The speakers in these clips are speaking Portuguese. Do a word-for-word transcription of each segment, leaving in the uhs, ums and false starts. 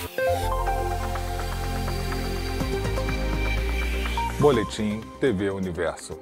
Boletim T V Universo.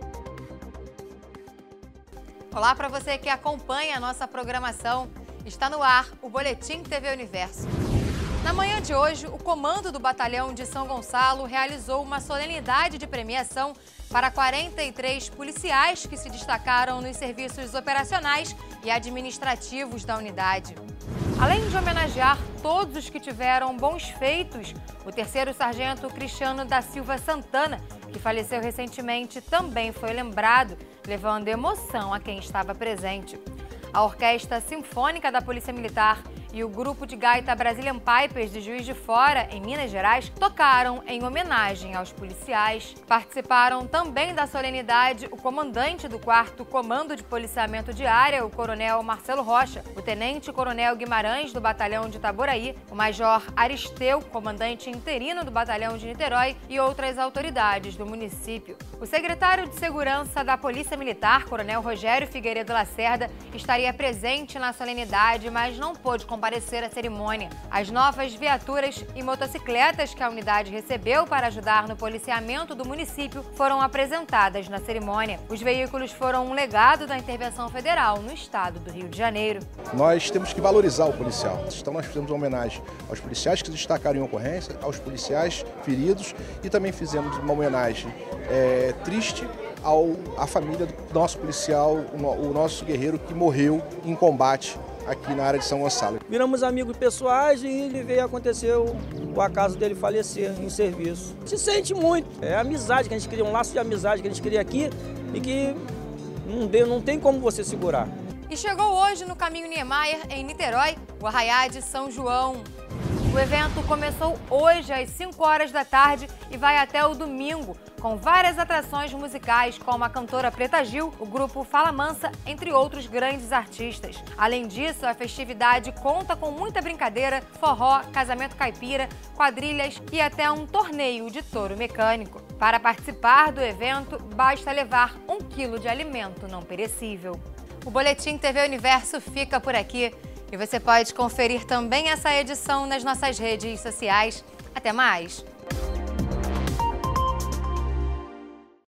Olá para você que acompanha a nossa programação. Está no ar o Boletim T V Universo. Na manhã de hoje, o comando do Batalhão de São Gonçalo realizou uma solenidade de premiação para quarenta e três policiais que se destacaram nos serviços operacionais e administrativos da unidade. Além de homenagear todos os que tiveram bons feitos, o terceiro sargento Cristiano da Silva Santana, que faleceu recentemente, também foi lembrado, levando emoção a quem estava presente. A Orquestra Sinfônica da Polícia Militar e o grupo de gaita Brazilian Pipers de Juiz de Fora, em Minas Gerais, tocaram em homenagem aos policiais. Participaram também da solenidade o comandante do quarto Comando de Policiamento de Área, o coronel Marcelo Rocha, o tenente-coronel Guimarães, do Batalhão de Itaboraí, o major Aristeu, comandante interino do Batalhão de Niterói, e outras autoridades do município. O secretário de Segurança da Polícia Militar, coronel Rogério Figueiredo Lacerda, estaria presente na solenidade, mas não pôde comparecer à cerimônia. As novas viaturas e motocicletas que a unidade recebeu para ajudar no policiamento do município foram apresentadas na cerimônia. Os veículos foram um legado da intervenção federal no estado do Rio de Janeiro. Nós temos que valorizar o policial. Então nós fizemos uma homenagem aos policiais que se destacaram em ocorrência, aos policiais feridos e também fizemos uma homenagem é, triste ao, à família do nosso policial, o, o nosso guerreiro que morreu em combate aqui na área de São Gonçalo. Viramos amigos pessoais e ele veio acontecer o, o acaso dele falecer em serviço. Se sente muito. É a amizade que a gente queria, um laço de amizade que a gente queria aqui e que não, deu, não tem como você segurar. E chegou hoje no Caminho Niemeyer, em Niterói, o Arraiá de São João. O evento começou hoje às cinco horas da tarde e vai até o domingo, com várias atrações musicais como a cantora Preta Gil, o grupo Fala Mansa, entre outros grandes artistas. Além disso, a festividade conta com muita brincadeira, forró, casamento caipira, quadrilhas e até um torneio de touro mecânico. Para participar do evento, basta levar um quilo de alimento não perecível. O Boletim T V Universo fica por aqui. E você pode conferir também essa edição nas nossas redes sociais. Até mais!